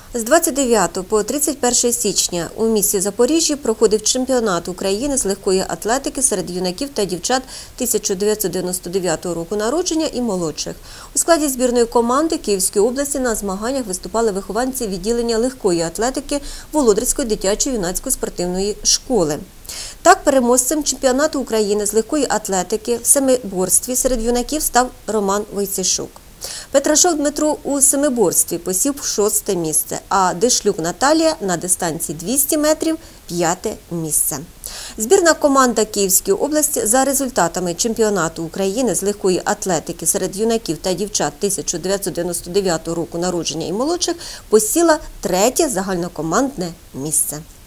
З 29 по 31 січня у місті Запоріжжя проходив чемпіонат України з легкої атлетики серед юнаків та дівчат 1999 року народження і молодших. У складі збірної команди Київської області на змаганнях виступали вихованці відділення легкої атлетики Володарської дитячої юнацької спортивної школи. Так, переможцем чемпіонату України з легкої атлетики в семиборстві серед юнаків став Роман Войцешук. Петрашов Дмитро у семиборстві посів 6-те місце, а Дишлюк Наталія на дистанції 200 метрів – 5-те місце. Збірна команда Київської області за результатами чемпіонату України з легкої атлетики серед юнаків та дівчат 1999 року народження і молодших посіла 3-те загальнокомандне місце.